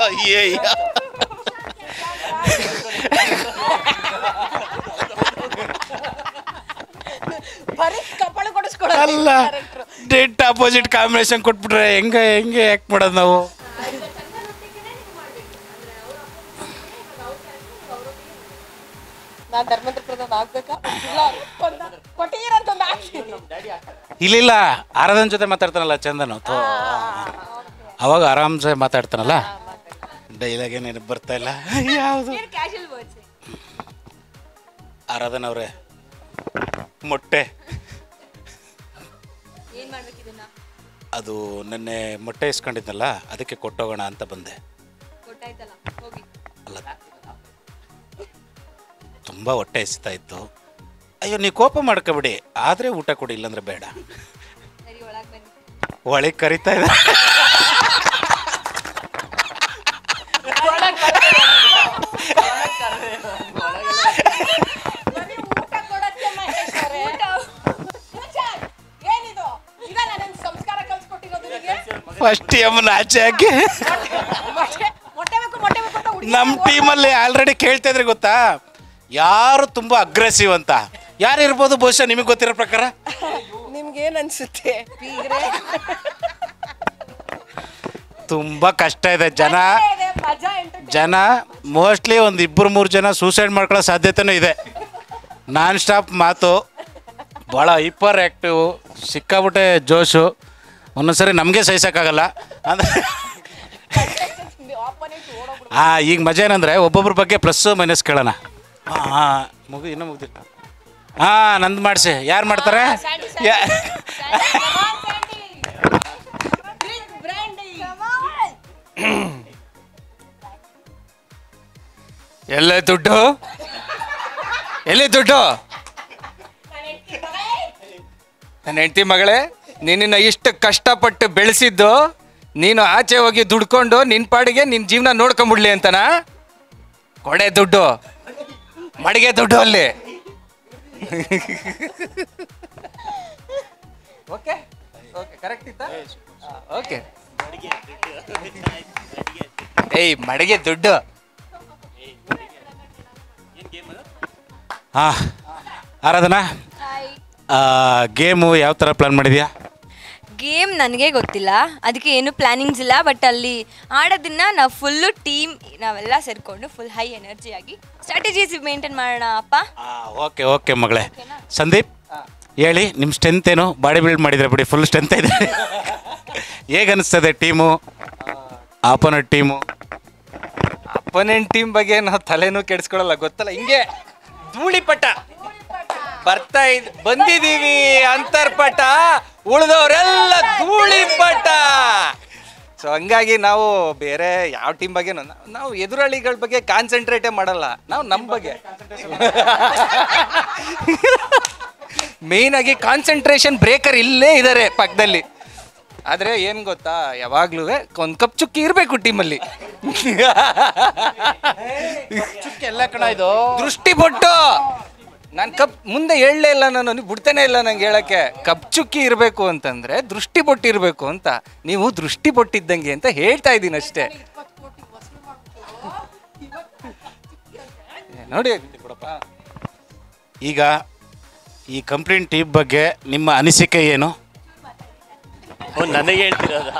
ಅಯ್ಯಯ್ಯ. ಅಲ್ಲ debt opposite combination ಕೊಟ್ಬಿಟ್ರೆ ಹೆಂಗೆ ಯಾಕೆ ಮಾಡೋದು ನಾವು? ಇಲ್ಲ ಆರಾಧನ ಜೊತೆ ಮಾತಾಡ್ತಾನಲ್ಲ ಚಂದನು, ಅವಾಗ ಆರಾಮ್ಸೆ ಮಾತಾಡ್ತಾನಲ್ಲ. ಡೈಲಾಗ್ ಏನೇನು ಬರ್ತಾ ಇಲ್ಲ. ಯಾವುದು ಆರಾಧನ ಅವ್ರೆ? ಮೊಟ್ಟೆ ಅದು ನೆನ್ನೆ ಮೊಟ್ಟೆ ಇಸ್ಕೊಂಡಿದ್ನಲ್ಲ, ಅದಕ್ಕೆ ಕೊಟ್ಟೋಗೋಣ ಅಂತ ಬಂದೆ. ಅಲ್ಲ ತುಂಬ ಹೊಟ್ಟೆ ಎಸಿತಾ ಇತ್ತು. ಅಯ್ಯೋ ನೀವು ಕೋಪ ಮಾಡ್ಕೊಬಿಡಿ, ಆದರೆ ಊಟ ಕೊಡಿ, ಇಲ್ಲಾಂದ್ರೆ ಬೇಡ. ಒಳಗೆ ಕರಿತಾ ಇದ್ದ. ಫಸ್ಟ್ ಎಮ್ಮನ ಆಚೆ ಹಾಕಿ ನಮ್ಮ ಟೀಮಲ್ಲಿ ಆಲ್ರೆಡಿ ಕೇಳ್ತಾ ಇದ್ರೆ ಗೊತ್ತಾ, ಯಾರು ತುಂಬ ಅಗ್ರೆಸಿವ್ ಅಂತ. ಯಾರು ಇರ್ಬೋದು ಬಹುಶಃ ನಿಮಗೆ ಗೊತ್ತಿರೋ ಪ್ರಕಾರ? ನಿಮ್ಗೇನು ಅನ್ಸುತ್ತೆ? ತುಂಬ ಕಷ್ಟ ಇದೆ. ಜನ ಮೋಸ್ಟ್ಲಿ ಒಂದು 2-3 ಜನ ಸೂಸೈಡ್ ಮಾಡ್ಕೊಳ್ಳೋ ಸಾಧ್ಯತೆನೂ ಇದೆ. ನಾನ್ ಸ್ಟಾಪ್ ಮಾತು, ಭಾಳ ಹೈಪರ್ ಆ್ಯಕ್ಟಿವ್, ಸಿಕ್ಕಾಬಿಟ್ಟೆ ಜೋಶು. ಒಂದೊಂದ್ಸರಿ ನಮಗೆ ಸಹಿಸೋಕ್ಕಾಗಲ್ಲ ಅಂದರೆ. ಈಗ ಮಜಾ ಏನಂದರೆ ಒಬ್ಬೊಬ್ರ ಬಗ್ಗೆ ಪ್ಲಸ್ ಮೈನಸ್ ಕೇಳೋಣ. ಇನ್ನೂ ಮುಗ್ದಿಲ್ಲ. ನಂದು ಮಾಡಿಸಿ. ಯಾರು ಮಾಡ್ತಾರೆ? ಎಲ್ಲೇ ದುಡ್ಡು? ನನ್ನ ಹೆಂಡತಿ ಮಗಳೇ, ನಿನ್ನ ಇಷ್ಟು ಕಷ್ಟಪಟ್ಟು ಬೆಳೆಸಿದ್ದು ನೀನು ಆಚೆ ಹೋಗಿ ದುಡ್ಕೊಂಡು ನಿನ್ನ ಪಾಡಿಗೆ ನಿನ್ನ ಜೀವನ ನೋಡ್ಕೊಂಬಿಡ್ಲಿ ಅಂತನಾ? ಕೊಡೆ ದುಡ್ಡು, ಮಡಿಗೆ ದುಡ್ಡು ಅಲ್ಲಿ. ಓಕೆ ಓಕೆ, ಕರೆಕ್ಟ್ ಇತ್ತಾ? ಓಕೆ. ಏಯ್ ಮಡಿಗೆ ದುಡ್ಡು. ಆರಾಧನಾ, ಗೇಮು ಯಾವ ಥರ ಪ್ಲಾನ್ ಮಾಡಿದ್ಯಾ? ಗೇಮ್ ನನಗೆ ಗೊತ್ತಿಲ್ಲ, ಅದಕ್ಕೆ ಏನು ಪ್ಲಾನಿಂಗ್ಸ್ ಇಲ್ಲ. ಬಟ್ ಅಲ್ಲಿ ಆಡೋದನ್ನ ನಾವು ಫುಲ್ಲು ಟೀಮ್ ನಾವೆಲ್ಲ ಸೇರಿಕೊಂಡು ಫುಲ್ ಹೈ ಎನರ್ಜಿ ಆಗಿ ಸ್ಟ್ರಾಟಜೀಸ್ ಮೇಂಟೈನ್ ಮಾಡೋಣ ಅಪ್ಪ. ಓಕೆ ಓಕೆ ಮಗಳೇ. ಸಂದೀಪ್ ಹೇಳಿ, ನಿಮ್ಮ ಸ್ಟ್ರೆಂತ್ ಏನು? ಬಾಡಿ ಬಿಲ್ಡ್ ಮಾಡಿದ್ರೆ ಬಿಡಿ, ಫುಲ್ ಸ್ಟ್ರೆಂತ್ ಇದೆ. ಹೇಗೆ ಅನಿಸ್ತದೆ team, opponent team? Opponent team ಬಗ್ಗೆ ನಾವು ತಲೆನೂ ಕೆಡಿಸ್ಕೊಳ್ಳಲ್ಲ, ಗೊತ್ತಲ್ಲ. ಹಿಂಗೆ ಧೂಳಿಪಟ ಬಂದಿದ್ದೀವಿ, ಅಂತರ್ಪಟ, ಉಳಿದವರೆಲ್ಲ ಧೂಳಿಪಟ. ಸೊ ಹಂಗಾಗಿ ನಾವು ಬೇರೆ ಯಾವ ಟೀಮ್ ಬಗ್ಗೆ ನಾವು ಎದುರಾಳಿಗಳ ಬಗ್ಗೆ ಕಾನ್ಸಂಟ್ರೇಟೇ ಮಾಡಲ್ಲ. ನಾವು ನಮ್ಮ ಬಗ್ಗೆ ಮೇಯ್ನ್ ಆಗಿ ಕಾನ್ಸಂಟ್ರೇಷನ್ ಬ್ರೇಕರ್ ಇಲ್ಲೇ ಇದ್ದಾರೆ ಪಕ್ಕದಲ್ಲಿ. ಆದರೆ ಏನು ಗೊತ್ತಾ, ಯಾವಾಗ್ಲೂ ಒಂದು ಕಪ್ ಚುಕ್ಕಿ ಇರಬೇಕು ಟೀಮಲ್ಲಿ. ಎಲ್ಲ ಕಣ ಇದು ದೃಷ್ಟಿ ಪೊಟ್ಟು. ನಾನು ಕಪ್ ಮುಂದೆ ಹೇಳಲೇ ಇಲ್ಲ, ನಾನು ಬಿಡ್ತಾನೆ ಇಲ್ಲ ನಂಗೆ ಹೇಳಕ್ಕೆ. ಕಪ್ ಚುಕ್ಕಿ ಇರಬೇಕು ಅಂತಂದ್ರೆ ದೃಷ್ಟಿ ಪೊಟ್ಟಿರ್ಬೇಕು ಅಂತ. ನೀವು ದೃಷ್ಟಿ ಪೊಟ್ಟಿದ್ದಂಗೆ ಅಂತ ಹೇಳ್ತಾ ಇದ್ದೀನಿ ಅಷ್ಟೇ. ನೋಡಿ ಈಗ ಈ ಕಂಪ್ಲೀಟ್ ಟೀಮ್ ಬಗ್ಗೆ ನಿಮ್ಮ ಅನಿಸಿಕೆ ಏನು? ನನಗೆ ಹೇಳ್ತಿರೋದಾ?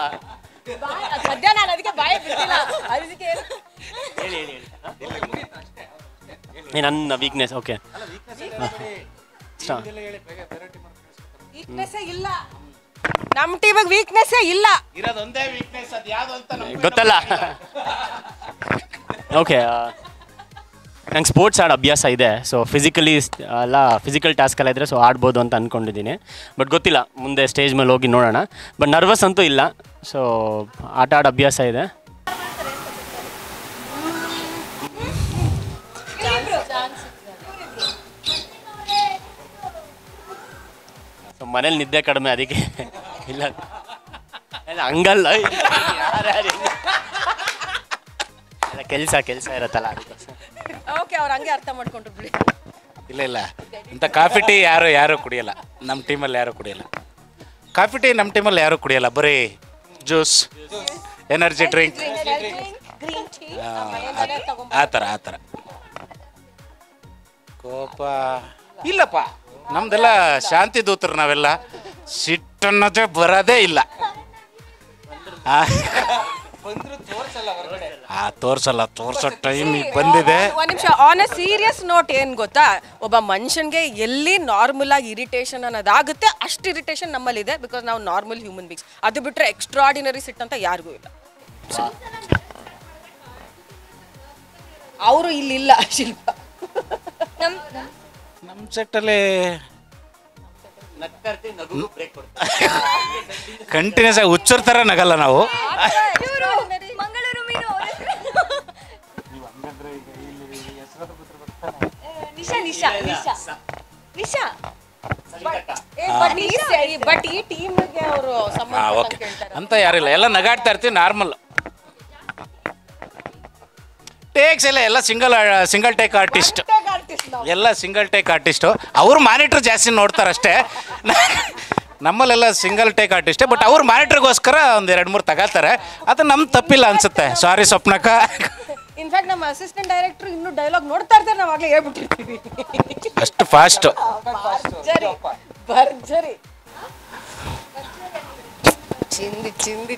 ನನ್ನ ವೀಕ್ನೆಸ್. ಓಕೆ, ನಮ್ಮ ಟೀಮಿಗೆ ವೀಕ್ನೆಸ್ಸೇ ಇಲ್ಲ. ಗೊತ್ತಲ್ಲ. ಓಕೆ, ನಂಗೆ ಸ್ಪೋರ್ಟ್ಸ್ ಆಡೋ ಅಭ್ಯಾಸ ಇದೆ. ಸೊ ಫಿಸಿಕಲ್ ಟಾಸ್ಕ್ ಎಲ್ಲ ಇದ್ದರೆ ಸೊ ಆಡ್ಬೋದು ಅಂತ ಅಂದ್ಕೊಂಡಿದ್ದೀನಿ. ಬಟ್ ಗೊತ್ತಿಲ್ಲ, ಮುಂದೆ ಸ್ಟೇಜ್ ಮೇಲೆ ಹೋಗಿ ನೋಡೋಣ. ಬಟ್ ನರ್ವಸ್ ಅಂತೂ ಇಲ್ಲ. ಸೊ ಆಟ ಆಡೋ ಅಭ್ಯಾಸ ಇದೆ. ಸೊ ಮನೇಲಿ ನಿದ್ದೆ ಕಡಿಮೆ, ಅದಕ್ಕೆ ಇಲ್ಲ ಹಂಗಲ್ಲ, ಕೆಲಸ ಇರತ್ತಲ್ಲ ಅದಕ್ಕೆ. ಓಕೆ, ಅವ್ರು ಹಂಗೆ ಅರ್ಥ ಮಾಡ್ಕೊಂಡ್ರು ಬಿಡಿ. ಇಲ್ಲ ಇಂಥ ಕಾಫಿ ಟೀ ಯಾರು ಕುಡಿಯಲ್ಲ ನಮ್ಮ ಟೀಮಲ್ಲಿ. ಯಾರು ಕುಡಿಯಲ್ಲ ಕಾಫಿ ಟೀ ನಮ್ಮ ಟೀಮಲ್ಲಿ, ಯಾರು ಕುಡಿಯಲ್ಲ. ಬರೀ ಜ್ಯೂಸ್, ಎನರ್ಜಿ ಡ್ರಿಂಕ್. ಆ ಥರ ಕೋಪ ಇಲ್ಲಪ್ಪ, ನಮ್ದೆಲ್ಲ ಶಾಂತಿ ದೂತರು ನಾವೆಲ್ಲ. ಸಿಟ್ಟನ್ನೋದೇ ಬರೋದೇ ಇಲ್ಲ. ತೋರ್ಸೋ ಟೈಮ್ ಈಗ ಬಂದಿದೆ. ಒಂದ್ ನಿಮಿಷ, ಆನ್ ಅ ಸೀರಿಯಸ್ ನೋಟ್ ಏನ್ ಗೊತ್ತಾ, ಒಬ್ಬ ಮನುಷ್ಯನ್ಗೆ ಎಲ್ಲಿ ನಾರ್ಮಲ್ ಆಗಿ ಇರಿಟೇಷನ್ ಅನ್ನೋದಾಗುತ್ತೆ ಅಷ್ಟು ಇರಿಟೇಷನ್ ನಮ್ಮಲ್ಲಿದೆ. ಬಿಕಾಸ್ ನಾವು ನಾರ್ಮಲ್ ಹ್ಯೂಮನ್ ಬೀಂಗ್ಸ್. ಅದು ಬಿಟ್ರೆ ಎಕ್ಸ್ಟ್ರಾಡಿನರಿ ಸಿಟ್ ಅಂತ ಯಾರಿಗೂ ಇಲ್ಲ. ಅವರು ಇಲ್ಲಿಲ್ಲ ಶಿಲ್ಪ. ನಮ್ಮ ಸೆಟ್ಟಲ್ಲಿ ಕಂಟಿನ್ಯೂಸ್ ಆಗಿ ಹುಚ್ಚರ ಥರ ನಗಲ್ಲ ನಾವು. ಮಂಗಳೂರು ಮೀನು ನಿಶಾ ಬಟ್ ಈ ಟೀಮ್ಗೆ ಅವರು ಓಕೆ ಅಂತ ಯಾರಿಲ್ಲ, ಎಲ್ಲ ನಗಾಡ್ತಾ ಇರ್ತೀವಿ. ನಾರ್ಮಲ್ ಟೇಕ್ಸ್ ಎಲ್ಲ ಸಿಂಗಲ್ ಟೇಕ್ ಆರ್ಟಿಸ್ಟ್, ಎಲ್ಲ ಸಿಂಗಲ್ ಟೇಕ್ ಆರ್ಟಿಸ್ಟು. ಅವರು ಮಾನಿಟ್ರ್ ಜಾಸ್ತಿ ನೋಡ್ತಾರಷ್ಟೇ. ನಮ್ಮಲ್ಲೆಲ್ಲ ಸಿಂಗಲ್ ಟೇಕ್ ಆರ್ಟಿಸ್ಟೇ. ಬಟ್ ಅವ್ರು ಮಾನಿಟ್ರಿಗೋಸ್ಕರ ಒಂದು 2-3 ತಗೋತಾರೆ. ಅದು ನಮ್ಮ ತಪ್ಪಿಲ್ಲ ಅನ್ಸುತ್ತೆ. ಸಾರಿ ಸ್ವಪ್ನಕ್ಕ. ಇನ್ಫ್ಯಾಕ್ಟ್ ನಮ್ಮ ಅಸಿಸ್ಟೆಂಟ್ ಡೈರೆಕ್ಟರ್ ಇನ್ನೂ ಡೈಲಾಗ್ ನೋಡ್ತಾ ಇರ್ತಾರೆ, ನಾವು ಆಗ್ಲೇ ಹೇಳ್ಬಿಟ್ಟಿರ್ತೀವಿ. ಅಷ್ಟು ಫಾಸ್ಟ್. ಭರ್ಜರಿ ಚಿಂದಿ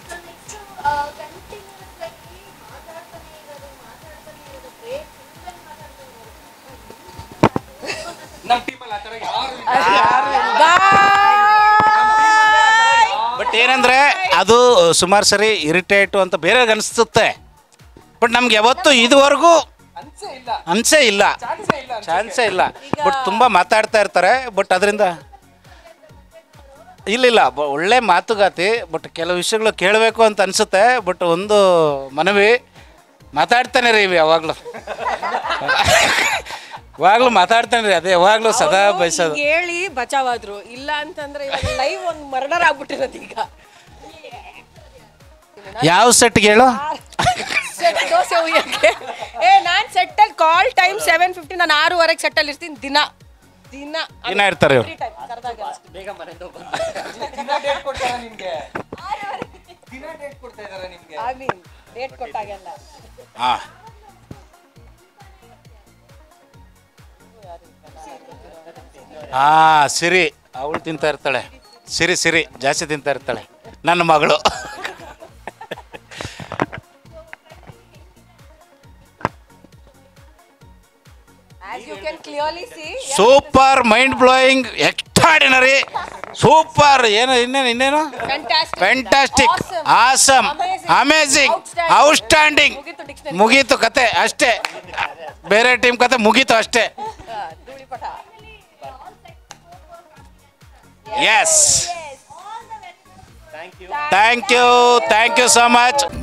ಬಟ್ ಏನಂದ್ರೆ ಅದು ಸುಮಾರು ಸರಿ ಇರಿಟೇಟು ಅಂತ ಬೇರೆ ಅನಿಸುತ್ತೆ. ಬಟ್ ನಮ್ಗೆ ಯಾವತ್ತೂ ಇದುವರೆಗೂ ಚಾನ್ಸೇ ಇಲ್ಲ. ಬಟ್ ತುಂಬ ಮಾತಾಡ್ತಾ ಇರ್ತಾರೆ. ಬಟ್ ಅದರಿಂದ ಇಲ್ಲ ಒಳ್ಳೆ ಮಾತುಗಾತಿ. ಬಟ್ ಕೆಲವು ವಿಷಯಗಳು ಕೇಳಬೇಕು ಅಂತ ಅನಿಸುತ್ತೆ. ಬಟ್ ಒಂದು ಮನವಿ, ಮಾತಾಡ್ತಾನೆ ರೀ ಯಾವಾಗಲೂ ಮಾತಾಡ್ತಾನೆ ರೀ. ಅದೇ ಯಾವಾಗಲೂ ಸದಾ ಬಯಸೋದು. ಹೇಳಿ ಬಚಾವಾದ್ರು. ಇಲ್ಲ ಅಂತಂದ್ರೆ ಇವಾಗ ಲೈವ್ ಒಂದು ಮರ್ಡರ್ ಆಗ್ಬಿಟ್ಟಿರೋದು ಈಗ. ಯಾವ ಸೆಟ್ಗೆ ಹೇಳು? ದೋಸೆ ಉಯ್ಯಕ್ಕೆ. ನಾನ್ ಸೆಟ್ಟಲ್ಲಿ ಕಾಲ್ ಟೈಮ್ 7:50. ನಾನು 6:15 ಸೆಟ್ಟಲ್ಲಿ ಇರ್ತೀನಿ ದಿನ ಇರ್ತಾರೆ ಇವ್ರು. ಡೇಟ್ ಕೊಟ್ಟಾಗೆಲ್ಲ ಸಿರಿ ಅವಳು ತಿಂತಾ ಇರ್ತಾಳೆ. ಸಿರಿ ಜಾಸ್ತಿ ತಿಂತಾ ಇರ್ತಾಳೆ, ನನ್ನ ಮಗಳು. Super, mind blowing, extraordinary, super. ಇನ್ನೇನು ಫ್ಯಾಂಟಾಸ್ಟಿಕ್, ಆಸಮ್, ಅಮೇಜಿಂಗ್, ಔಟ್ಸ್ಟ್ಯಾಂಡಿಂಗ್. ಮುಗೀತು ಕತೆ ಅಷ್ಟೇ. ಬೇರೆ ಟೀಮ್ ಕತೆ ಮುಗೀತು ಅಷ್ಟೇ. Yes, thank you so much.